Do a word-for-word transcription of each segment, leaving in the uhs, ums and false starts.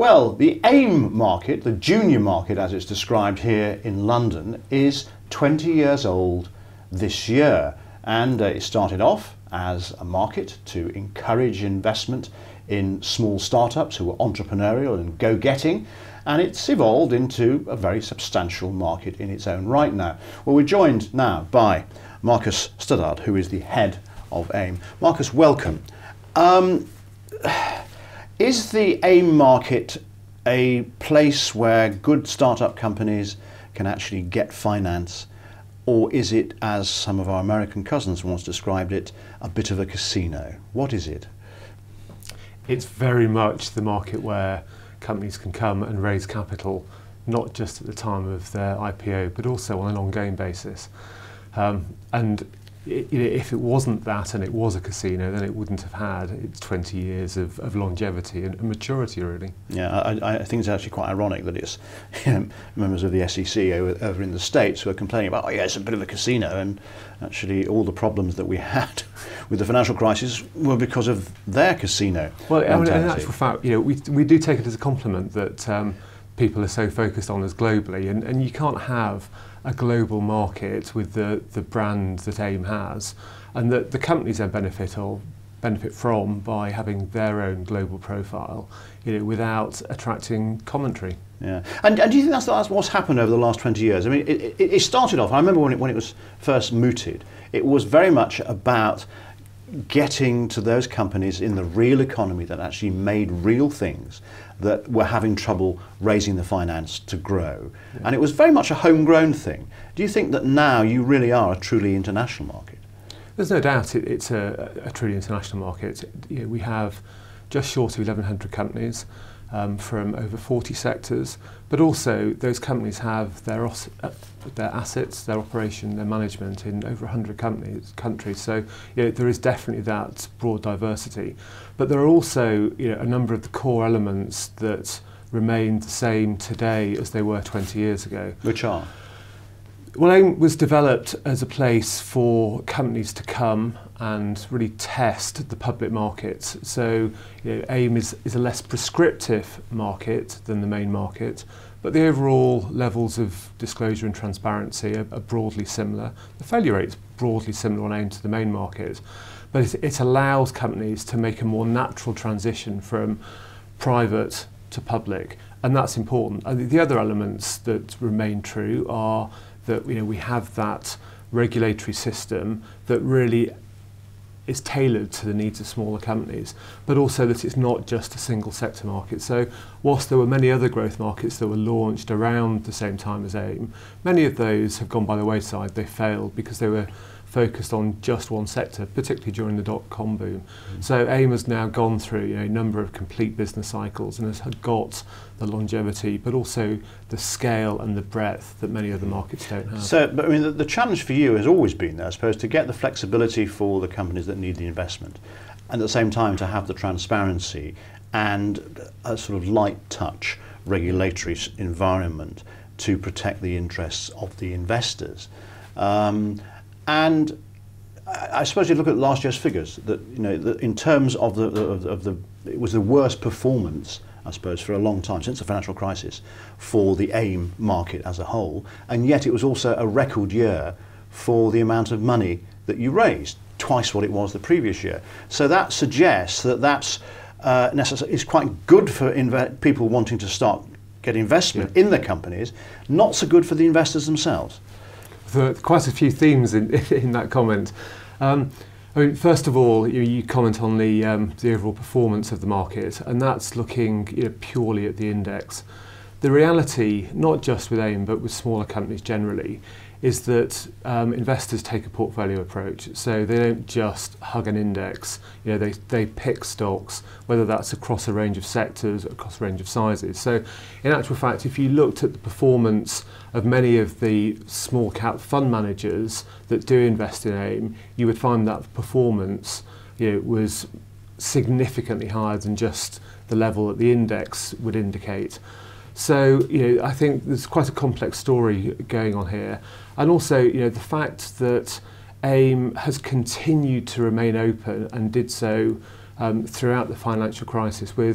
Well, the AIM market, the junior market as it's described here in London, is twenty years old this year, and uh, it started off as a market to encourage investment in small startups who are entrepreneurial and go-getting, and it's evolved into a very substantial market in its own right now. Well, we're joined now by Marcus Stuttard, who is the head of AIM. Marcus, welcome. Um, Is the AIM market a place where good startup companies can actually get finance, or is it, as some of our American cousins once described it, a bit of a casino? What is it? It's very much the market where companies can come and raise capital, not just at the time of their I P O, but also on an ongoing basis. Um, and It, you know, if it wasn't that and it was a casino, then it wouldn't have had its twenty years of, of longevity and, and maturity, really. Yeah, I, I think it's actually quite ironic that it's you know, members of the S E C over, over in the States who are complaining about, oh yeah, it's a bit of a casino, and actually all the problems that we had with the financial crisis were because of their casino. Well, I mean, in actual fact, you know, we, we do take it as a compliment that um, people are so focused on us globally, and, and you can't have a global market with the, the brand that AIM has, and that the companies then benefit or benefit from by having their own global profile, you know, without attracting commentary. Yeah, and, and do you think that's, that's what's happened over the last twenty years? I mean, it, it, it started off, I remember when it, when it was first mooted, it was very much about getting to those companies in the real economy that actually made real things, that were having trouble raising the finance to grow. Yeah. And it was very much a homegrown thing. Do you think that now you really are a truly international market? There's no doubt it, it's a, a truly international market. You know, we have just short of eleven hundred companies um, from over forty sectors, but also those companies have their, os uh, their assets, their operation, their management in over one hundred companies, countries. So you know, there is definitely that broad diversity. But there are also you know, a number of the core elements that remain the same today as they were twenty years ago. Which are? Well, AIM was developed as a place for companies to come and really test the public markets. So you know, AIM is, is a less prescriptive market than the main market, but the overall levels of disclosure and transparency are, are broadly similar. The failure rate is broadly similar on AIM to the main market, but it, it allows companies to make a more natural transition from private to public, and that's important. And the other elements that remain true are that you know, we have that regulatory system that really is tailored to the needs of smaller companies, but also that it's not just a single sector market. So whilst there were many other growth markets that were launched around the same time as AIM, many of those have gone by the wayside. They failed because they were focused on just one sector, particularly during the dot-com boom. Mm. So AIM has now gone through you know, a number of complete business cycles and has got the longevity, but also the scale and the breadth that many other markets don't have. So, but I mean, the, the challenge for you has always been, I suppose, to get the flexibility for the companies that need the investment, and at the same time to have the transparency and a sort of light touch regulatory environment to protect the interests of the investors. Um, And I suppose you look at last year's figures, that you know, that in terms of the, of the, of the, it was the worst performance, I suppose, for a long time, since the financial crisis, for the AIM market as a whole, and yet it was also a record year for the amount of money that you raised, twice what it was the previous year. So that suggests that that's uh, necessary, is quite good for inve people wanting to start get investment yeah. in the companies, not so good for the investors themselves. There are quite a few themes in, in that comment. Um, I mean, first of all, you, you comment on the, um, the overall performance of the market, and that's looking you know, purely at the index. The reality, not just with AIM, but with smaller companies generally, is that um, investors take a portfolio approach. So they don't just hug an index, you know, they, they pick stocks, whether that's across a range of sectors, across a range of sizes. So in actual fact, if you looked at the performance of many of the small cap fund managers that do invest in AIM, you would find that performance you know, was significantly higher than just the level that the index would indicate. So, you know, I think there's quite a complex story going on here. And also, you know, the fact that AIM has continued to remain open and did so um, throughout the financial crisis with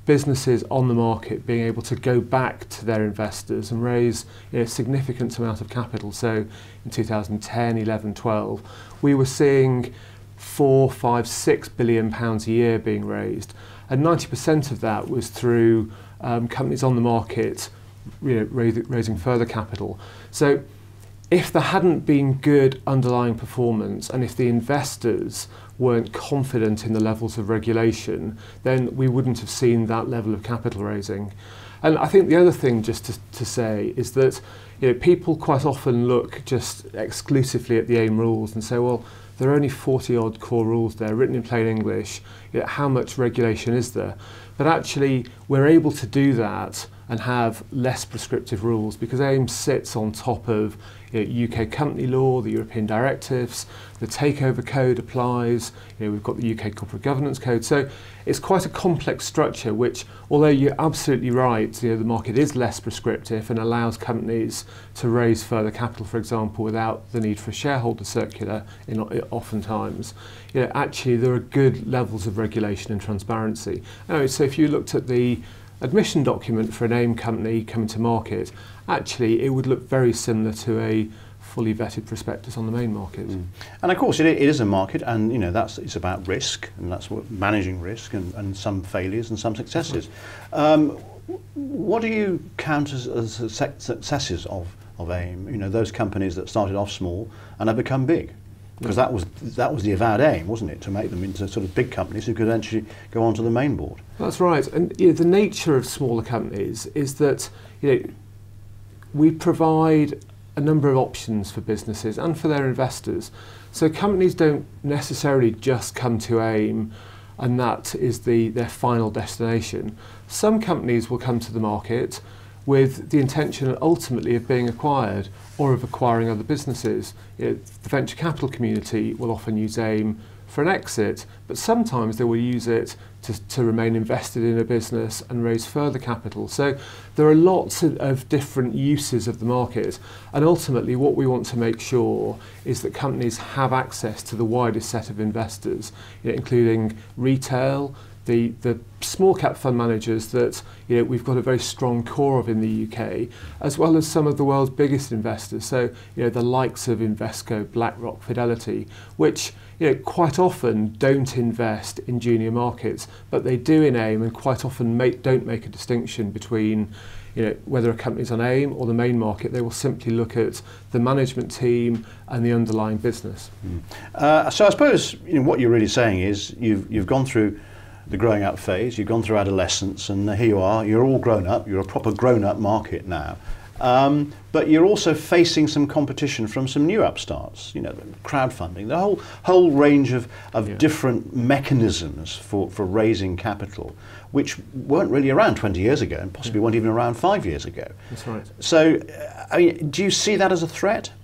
businesses on the market being able to go back to their investors and raise, you know, a significant amount of capital. So in two thousand ten, eleven, twelve, we were seeing four, five, six billion pounds a year being raised, and ninety percent of that was through um, companies on the market, you know, raising, raising further capital. So if there hadn't been good underlying performance, and if the investors weren't confident in the levels of regulation, then we wouldn't have seen that level of capital raising. And I think the other thing just to, to say is that, you know, people quite often look just exclusively at the AIM rules and say, well, there are only forty odd core rules there written in plain English. You know, how much regulation is there? But actually we're able to do that and have less prescriptive rules because AIM sits on top of, you know, U K company law, the European directives, the takeover code applies, you know, we've got the U K corporate governance code. So it's quite a complex structure which, although you're absolutely right, you know, the market is less prescriptive and allows companies to raise further capital, for example, without the need for a shareholder circular in, oftentimes. You know, actually there are good levels of regulation and transparency. Anyway, so if you looked at the admission document for an AIM company coming to market, actually it would look very similar to a fully vetted prospectus on the main market. Mm. And of course it, it is a market, and you know that's it's about risk, and that's what managing risk, and, and some failures and some successes. Um, what do you count as, as successes of, of AIM? You know, those companies that started off small and have become big. Because that was that was the avowed aim, wasn't it, to make them into sort of big companies who could eventually go onto the main board. That's right, and you know, the nature of smaller companies is that, you know, we provide a number of options for businesses and for their investors. So companies don't necessarily just come to AIM and that is the their final destination. Some companies will come to the market with the intention ultimately of being acquired or of acquiring other businesses. You know, the venture capital community will often use AIM for an exit, but sometimes they will use it to, to remain invested in a business and raise further capital. So there are lots of, of different uses of the market, and ultimately what we want to make sure is that companies have access to the widest set of investors, you know, including retail, the, the small cap fund managers that, you know, we've got a very strong core of in the U K, as well as some of the world's biggest investors. So, you know, the likes of Invesco, BlackRock, Fidelity, which, you know, quite often don't invest in junior markets, but they do in AIM, and quite often make, don't make a distinction between, you know, whether a company's on AIM or the main market. They will simply look at the management team and the underlying business. Mm. Uh, so I suppose, you know, what you're really saying is you've you've gone through the growing up phase, you've gone through adolescence, and here you are, you're all grown up, you're a proper grown up market now. Um, but you're also facing some competition from some new upstarts, you know, crowdfunding, the whole whole range of, of yeah. different mechanisms for, for raising capital, which weren't really around twenty years ago, and possibly yeah. weren't even around five years ago. That's right. So, I mean, do you see that as a threat?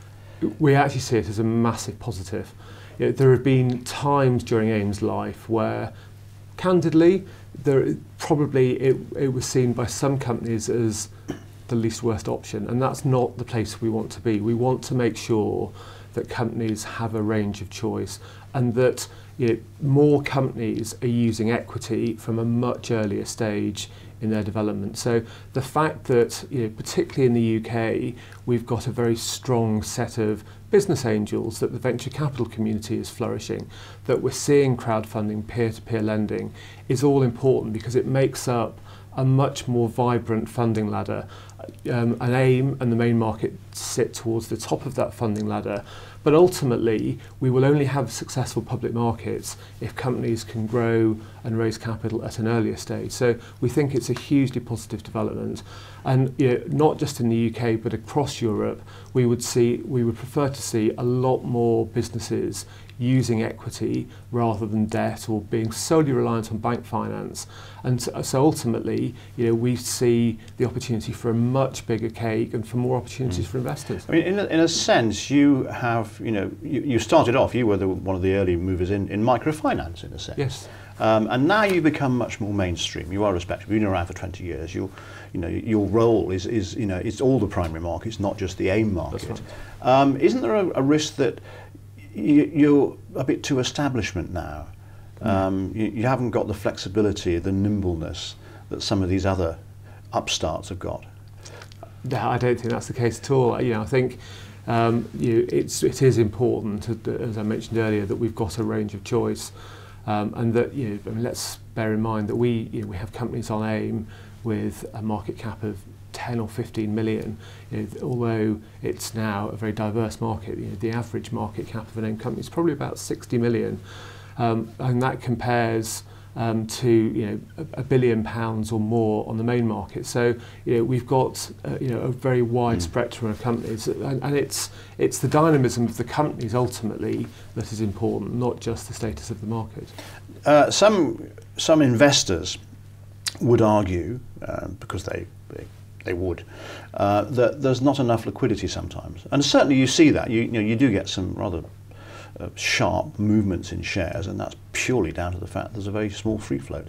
We actually see it as a massive positive. You know, there have been times during AIM's life where, candidly, there probably it, it was seen by some companies as the least worst option, and that's not the place we want to be. We want to make sure that companies have a range of choice, and that, you know, more companies are using equity from a much earlier stage in their development. So the fact that, you know, particularly in the U K, we've got a very strong set of business angels, that the venture capital community is flourishing, that we're seeing crowdfunding, peer-to-peer lending, is all important because it makes up a much more vibrant funding ladder. Um, an AIM and the main market sit towards the top of that funding ladder, but ultimately we will only have successful public markets if companies can grow and raise capital at an earlier stage. So we think it's a hugely positive development, and, you know, not just in the U K but across Europe, we would see we would prefer to see a lot more businesses using equity rather than debt, or being solely reliant on bank finance. And so, so ultimately, you know, we see the opportunity for a much bigger cake and for more opportunities mm. for investors. I mean, in a, in a sense, you have, you know, you, you started off, you were the, one of the early movers in, in microfinance, in a sense. Yes. Um, and now you become much more mainstream. You are respectable. You've been around for twenty years. Your, you know, your role is, is, you know, it's all the primary markets, not just the AIM market. That's right. Um, isn't there a, a risk that you're a bit too establishment now, Um, you, you haven't got the flexibility, the nimbleness that some of these other upstarts have got. No, I don't think that's the case at all. You know, I think um, you, it's it is important, as I mentioned earlier, that we've got a range of choice, um, and that you know, I mean, let's bear in mind that we you know, we have companies on AIM with a market cap of ten or fifteen million. You know, although it's now a very diverse market, you know, the average market cap of an AIM company is probably about sixty million, um, and that compares Um, to you know a, a billion pounds or more on the main market. So you know we've got uh, you know a very wide mm. spectrum of companies, and, and it's it's the dynamism of the companies ultimately that is important, not just the status of the market. Uh, some some investors would argue, uh, because they, they they would, uh, that there's not enough liquidity sometimes, and certainly you see that. You, you know you do get some rather Uh, sharp movements in shares, and that's purely down to the fact there's a very small free float.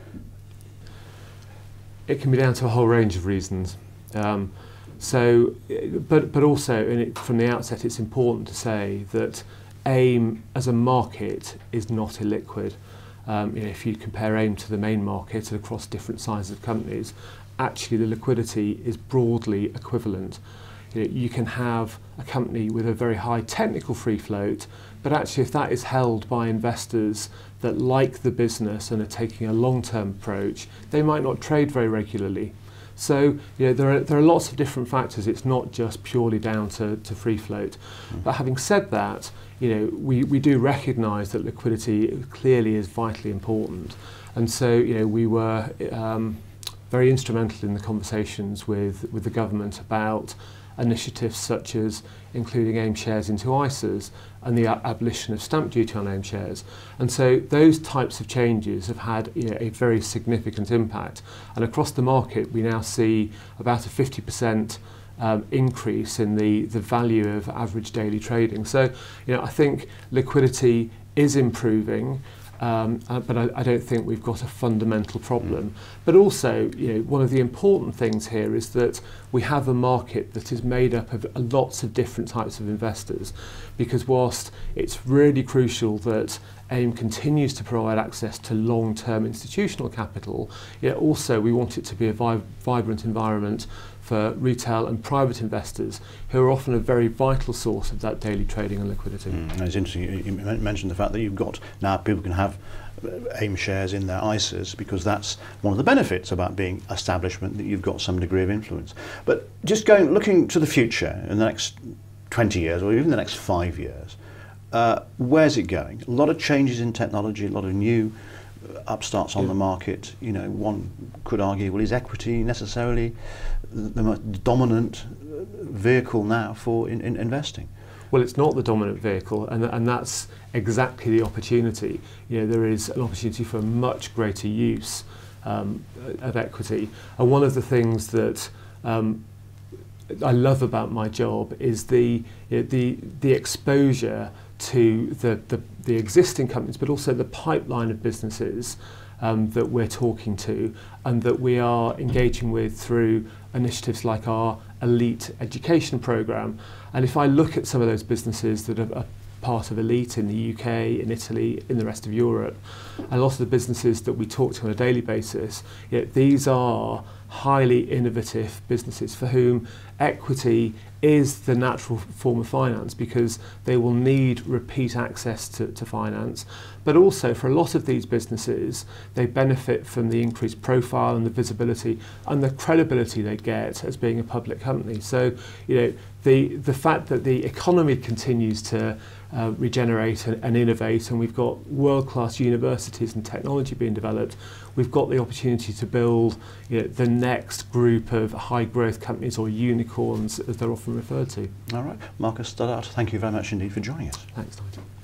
It can be down to a whole range of reasons. Um, so, but but also, and it, from the outset, it's important to say that AIM as a market is not illiquid. Um, you know, if you compare AIM to the main market across different sizes of companies, actually the liquidity is broadly equivalent. You know, you can have a company with a very high technical free float, but actually if that is held by investors that like the business and are taking a long-term approach, they might not trade very regularly. So you know, there are there are lots of different factors. It's not just purely down to, to free float. Mm. But having said that, you know, we, we do recognise that liquidity clearly is vitally important. And so you know, we were um, very instrumental in the conversations with, with the government about initiatives such as including AIM shares into I S As and the abolition of stamp duty on AIM shares. And so those types of changes have had you know, a very significant impact. And across the market we now see about a fifty percent um, increase in the, the value of average daily trading. So you know, I think liquidity is improving. Um, uh, but I, I don't think we've got a fundamental problem. Mm. But also, you know, one of the important things here is that we have a market that is made up of lots of different types of investors, because whilst it's really crucial that AIM continues to provide access to long-term institutional capital, yet also we want it to be a vi vibrant environment for retail and private investors, who are often a very vital source of that daily trading and liquidity. Mm, it's interesting, you, you mentioned the fact that you've got, now people can have AIM shares in their I S As, because that's one of the benefits about being establishment, that you've got some degree of influence. But just going, looking to the future, in the next twenty years, or even the next five years, uh, where's it going? A lot of changes in technology, a lot of new upstarts on yeah. the market. You know, one could argue, well, is equity necessarily the most dominant vehicle now for in, in investing? Well, it's not the dominant vehicle, and, and that's exactly the opportunity. You know, there is an opportunity for much greater use um, of equity. And one of the things that um, I love about my job is the you know, the the exposure to the, the the existing companies, but also the pipeline of businesses um, that we're talking to and that we are engaging with through initiatives like our elite education program. And if I look at some of those businesses that are, are part of elite in the U K, in Italy, in the rest of Europe, and a lot of the businesses that we talk to on a daily basis, you know, these are highly innovative businesses for whom equity is the natural form of finance, because they will need repeat access to, to finance. But also for a lot of these businesses, they benefit from the increased profile and the visibility and the credibility they get as being a public company. So, you know, the, the fact that the economy continues to uh, regenerate and, and innovate, and we've got world-class universities and technology being developed, we've got the opportunity to build you know, the next group of high-growth companies, or unicorns, as they're often referred to. All right. Marcus Stuttard, thank you very much indeed for joining us. Thanks, Nigel.